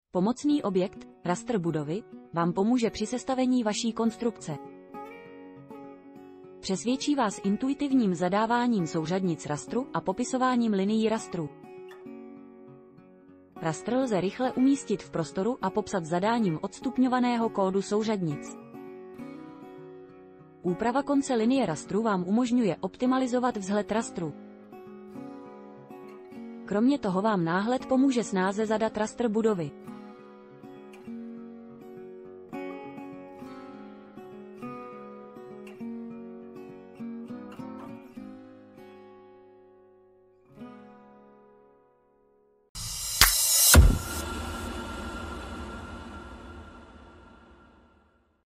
Pomocný objekt, rastr budovy, vám pomůže při sestavení vaší konstrukce. Přesvědčí vás intuitivním zadáváním souřadnic rastru a popisováním linií rastru. Rastr lze rychle umístit v prostoru a popsat zadáním odstupňovaného kódu souřadnic. Úprava konce linie rastru vám umožňuje optimalizovat vzhled rastru. Kromě toho vám náhled pomůže snáze zadat rastr budovy.